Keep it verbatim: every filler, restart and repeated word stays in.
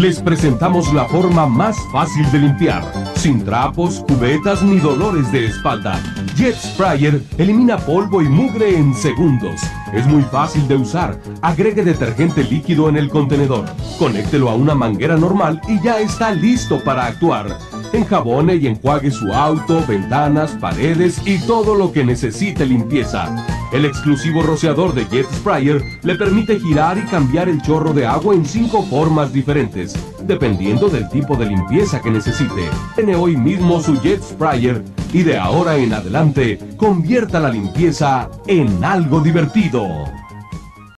Les presentamos la forma más fácil de limpiar, sin trapos, cubetas ni dolores de espalda. Jet Sprayer elimina polvo y mugre en segundos. Es muy fácil de usar. Agregue detergente líquido en el contenedor. Conéctelo a una manguera normal y ya está listo para actuar. Enjabone y enjuague su auto, ventanas, paredes y todo lo que necesite limpieza. El exclusivo rociador de Jet Sprayer le permite girar y cambiar el chorro de agua en cinco formas diferentes, dependiendo del tipo de limpieza que necesite. Tiene hoy mismo su Jet Sprayer y de ahora en adelante convierta la limpieza en algo divertido.